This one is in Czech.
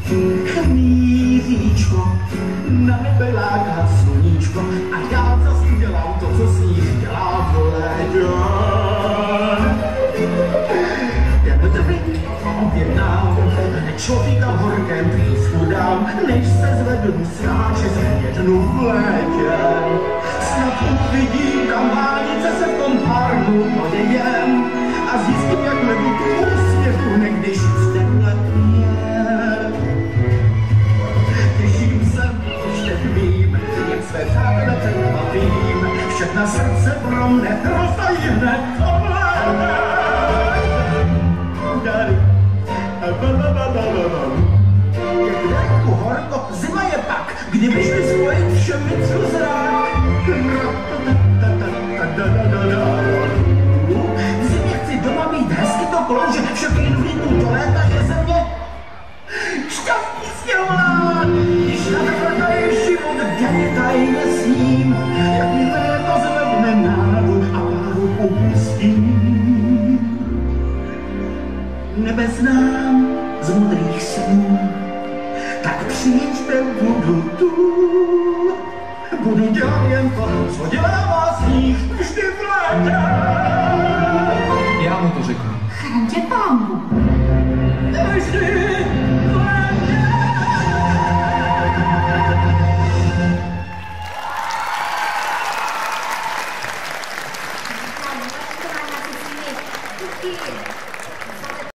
Míříčko, na nebe láká sluníčko a já zas udělám to, co sníh dělá v létě. Ten drink objednám, člověka v horkém písku dám, než se zvednu sráče zhnědnu v létě. Snad uvidím, kam vánice se v tom párnu podějem a zjistím, jak ledu úsměv tuhne, když v tenhle je. Těším se, ještě tvým, jak své přátele překvapím, všechna srdce pro mne rozdají hned v létě. Jak venku horko, zima je pak, kdybyš mi spojit všemi zrák. V zimě chci doma mít hezky to klouže, však jen vlítnu do léta, že země šťastný stěhová. Když nadvrtaje život, denně tajně sním, jak mi léto zvedne náladu a páru upustím. Nebe znám z modrých snů, tak přijďte, budu tu. Budu dělat jen to, co dělává sníh vždy v létě. Já mu to řeknu. Chraň tě pán